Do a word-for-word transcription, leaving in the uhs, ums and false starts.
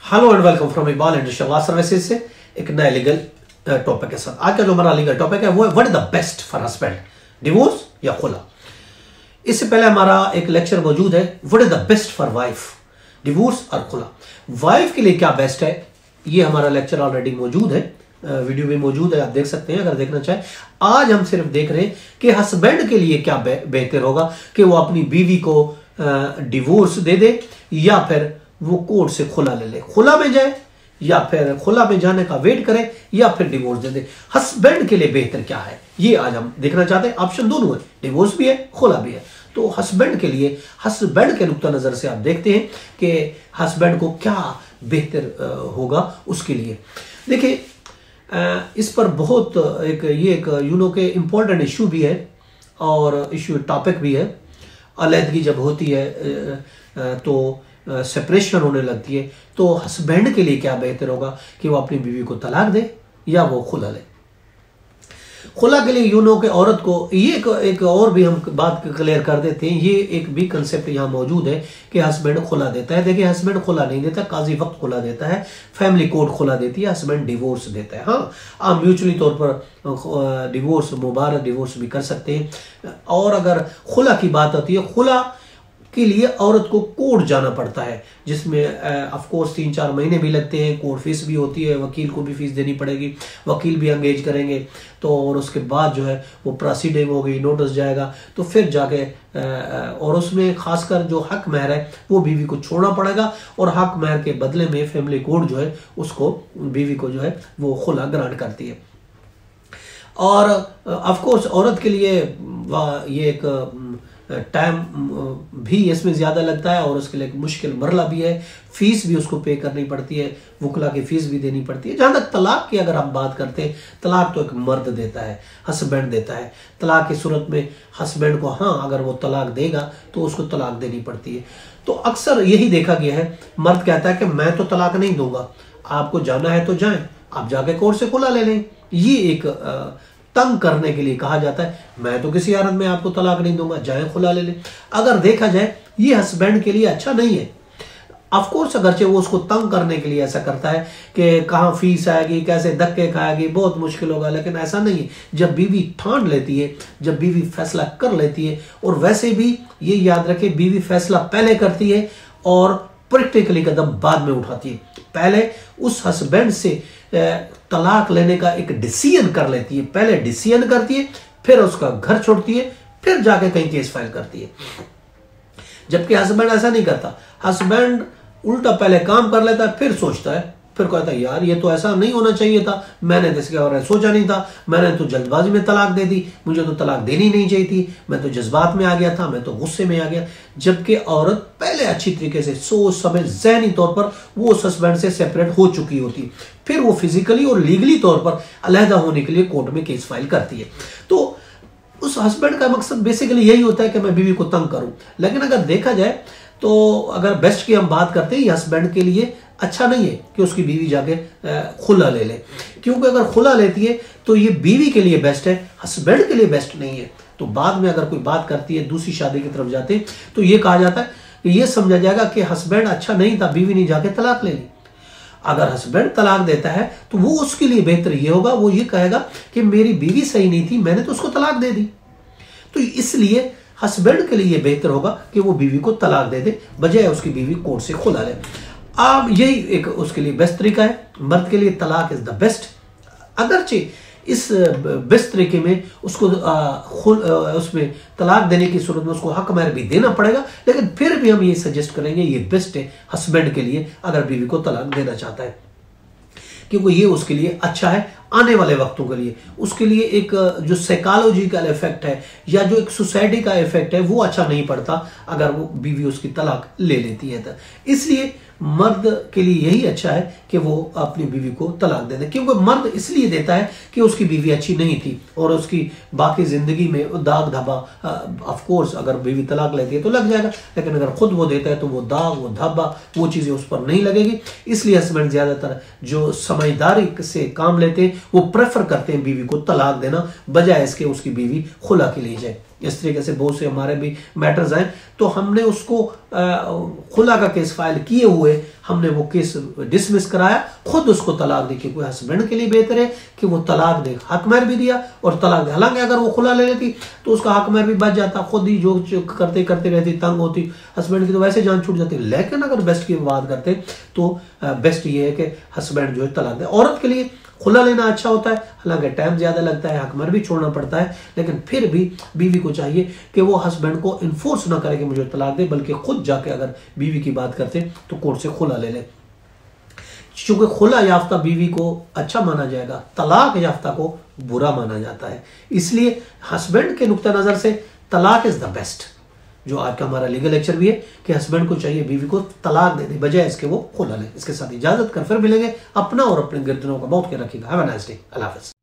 Hello and welcome from Iqbal industrial services से एक नए लीगल टॉपिक के साथ। आज का जो हमारा लीगल टॉपिक है वो है what is the best for husband, divorce या खुला। इससे पहले हमारा एक लेक्चर मौजूद है what is the best for wife, divorce और खुला। वाइफ के लिए क्या बेस्ट है, ये हमारा लेक्चर ऑलरेडी मौजूद है, वीडियो भी मौजूद है, आप देख सकते हैं अगर देखना चाहें। आज हम सिर्फ देख रहे हैं कि हस्बैंड के लिए क्या बेहतर होगा कि वो अपनी बीवी को डिवोर्स दे दे या फिर वो कोर्ट से खुला ले ले, खुला में जाए या फिर खुला में जाने का वेट करे या फिर डिवोर्स दे दे। हस्बैंड के लिए बेहतर क्या है ये आज हम देखना चाहते हैं। ऑप्शन दोनों है, डिवोर्स भी है खुला भी है। तो हस्बैंड के लिए, हस्बैंड के नुक्ता नजर से आप देखते हैं कि हस्बैंड को क्या बेहतर होगा उसके लिए। देखिए इस पर बहुत एक ये एक यू नो के इम्पोर्टेंट इशू भी है और इशू टॉपिक भी है। अलहदगी जब होती है तो सेपरेशन होने लगती है, तो हस्बैंड के लिए क्या बेहतर होगा कि वो अपनी बीवी को तलाक दे या वो खुला ले। खुला के लिए यू नो के औरत को ये एक, एक और भी हम बात क्लियर कर देते हैं। ये एक भी कंसेप्ट यहाँ मौजूद है कि हस्बैंड खुला देता है। देखिए हस्बैंड खुला नहीं देता, काजी वक्त खुला देता है, फैमिली कोर्ट खुला देती है, हस्बैंड डिवोर्स देता है। हाँ, आप म्यूचुअली तौर पर डिवोर्स, मुबारक डिवोर्स भी कर सकते हैं। और अगर खुला की बात आती है, खुला के लिए औरत को कोर्ट जाना पड़ता है, जिसमें ऑफ कोर्स तीन चार महीने भी लगते हैं, कोर्ट फीस भी होती है, वकील को भी फीस देनी पड़ेगी, वकील भी एंगेज करेंगे। तो और उसके बाद जो है वो प्रोसीडिंग होगी, नोटिस जाएगा, तो फिर जाके और उसमें खासकर जो हक महर है वो बीवी को छोड़ना पड़ेगा और हक महर के बदले में फैमिली कोर्ट जो है उसको बीवी को जो है वो खुला ग्रांट करती है। और ऑफ कोर्स औरत के लिए ये एक टाइम भी इसमें ज़्यादा लगता है और उसके लिए एक मुश्किल मरला भी है, फीस भी उसको पे करनी पड़ती है, वकला की फीस भी देनी पड़ती है। जहाँ तक तलाक की अगर हम बात करते हैं, तलाक तो एक मर्द देता है, हस्बैंड देता है। तलाक की सूरत में हस्बैंड को हाँ अगर वो तलाक देगा तो उसको तलाक देनी पड़ती है। तो अक्सर यही देखा गया है, मर्द कहता है कि मैं तो तलाक नहीं दूंगा, आपको जाना है तो जाएं, आप जाके कोर्ट से खुला ले लें। ये एक आ, तंग करने के लिए कहा जाता है, मैं तो किसी हालत में आपको तलाक नहीं दूंगा, जाए खुला ले ले। अगर देखा जाए ये हस्बैंड के लिए अच्छा नहीं है। ऑफ कोर्स अगरचे वो उसको तंग करने के लिए ऐसा करता है कि कहाँ फीस आएगी, कैसे धक्के खाएगी, बहुत मुश्किल होगा, लेकिन ऐसा नहीं है। जब बीवी ठान लेती है, जब बीवी फैसला कर लेती है, और वैसे भी ये याद रखे बीवी फैसला पहले करती है और प्रैक्टिकली कदम बाद में उठाती है। पहले उस हस्बैंड से तलाक लेने का एक डिसीजन कर लेती है, पहले डिसीजन करती है, फिर उसका घर छोड़ती है, फिर जाके कहीं केस फाइल करती है। जबकि हस्बैंड ऐसा नहीं करता, हस्बैंड उल्टा पहले काम कर लेता है, फिर सोचता है, फिर कहता है यार ये तो ऐसा नहीं होना चाहिए था, मैंने तो इसके बारे में सोचा नहीं था, मैंने तो जल्दबाजी में तलाक दे दी, मुझे तो तलाक देनी नहीं चाहिए थी, मैं तो जज्बात में आ गया था, मैं तो गुस्से में आ गया। जबकि औरत पहले अच्छी तरीके से सोच समझ ज़हनी तौर पर वो उस हस्बैंड से सेपरेट हो चुकी होती, फिर वो फिजिकली और लीगली तौर पर अलहदा होने के लिए कोर्ट में केस फाइल करती है। तो उस हस्बैंड का मकसद बेसिकली यही होता है कि मैं बीवी को तंग करूं। लेकिन अगर देखा जाए तो अगर बेस्ट की हम बात करते हैं, ये हस्बैंड के लिए अच्छा नहीं है कि उसकी बीवी जाके खुला ले ले, क्योंकि अगर खुला लेती है तो ये बीवी के लिए बेस्ट है, हस्बैंड के लिए बेस्ट नहीं है। तो बाद में अगर कोई बात करती है, दूसरी शादी की तरफ जाते हैं, तो ये कहा जाता है कि ये समझा जाएगा कि हस्बैंड अच्छा नहीं था, बीवी ने जाके तलाक ले ली। अगर हस्बैंड तलाक देता है तो वो उसके लिए बेहतर ये होगा, वो ये कहेगा कि मेरी बीवी सही नहीं थी, मैंने तो उसको तलाक दे दी। तो इसलिए हस्बैंड के लिए बेहतर होगा कि वो बीवी को तलाक दे दे, बजाय उसकी बीवी कोर्ट से खुला ले। अब यही एक उसके लिए बेस्ट तरीका है। मर्द के लिए तलाक इज द बेस्ट। अगरचे इस बेस्ट तरीके में उसको आ, खुल आ, उसमें तलाक देने की सूरत में उसको हक महर भी देना पड़ेगा, लेकिन फिर भी हम ये सजेस्ट करेंगे ये बेस्ट है हस्बैंड के लिए अगर बीवी को तलाक देना चाहता है, क्योंकि ये उसके लिए अच्छा है आने वाले वक्तों के लिए। उसके लिए एक जो साइकोलॉजिकल इफेक्ट है या जो एक सोसाइटी का इफेक्ट है वो अच्छा नहीं पड़ता अगर वो बीवी उसकी तलाक ले लेती है। तो इसलिए मर्द के लिए यही अच्छा है कि वो अपनी बीवी को तलाक दे दे, क्योंकि मर्द इसलिए देता है कि उसकी बीवी अच्छी नहीं थी और उसकी बाकी जिंदगी में दाग धब्बा, ऑफ कोर्स अगर बीवी तलाक लेती है तो लग जाएगा, लेकिन अगर खुद वो देता है तो वो दाग, वो धब्बा, वो चीजें उस पर नहीं लगेगी। इसलिए हस्बैंड ज्यादातर जो समझदारी से काम लेते हैं वो प्रेफर करते हैं बीवी को तलाक देना, बजाय इसके उसकी बीवी खुला के लिए जाए। इस तरीके से बहुत से हमारे भी मैटर्स हैं, तो हमने उसको खुला का केस फाइल किए हुए हमने वो केस डिसमिस कराया, खुद उसको तलाक दी। कि कोई हस्बैंड के लिए बेहतर है कि वो तलाक दे, हक महर भी दिया और तलाक दे। हालांकि अगर वो खुला ले लेती तो उसका हक महर भी बच जाता, खुद ही जो करते करते रहती, तंग होती, हस्बैंड की तो वैसे जान छूट जाती। लेकिन अगर बेस्ट की बात करते तो बेस्ट ये है कि हस्बैंड जो है तलाक दे। औरत के लिए खुला लेना अच्छा होता है, हालांकि टाइम ज्यादा लगता है, हकमर भी छोड़ना पड़ता है, लेकिन फिर भी बीवी को चाहिए कि वो हस्बैंड को इन्फोर्स ना करे कि मुझे तलाक दे, बल्कि खुद जाके अगर बीवी की बात करते तो कोर्ट से खुला ले ले। चूंकि खुला याफ्ता बीवी को अच्छा माना जाएगा, तलाक याफ्ता को बुरा माना जाता है, इसलिए हस्बैंड के नुक्ता नजर से तलाक इज द बेस्ट। जो आज का हमारा लीगल लेक्चर भी है कि हस्बैंड को चाहिए बीवी को तलाक दे दे, बजाय इसके वो खुला ले। इसके साथ इजाजत कर, फिर मिलेंगे। अपना और अपने गिरदनों का बहुत ख्याल रखिएगा। Have a nice day. अल्लाह हाफिज़।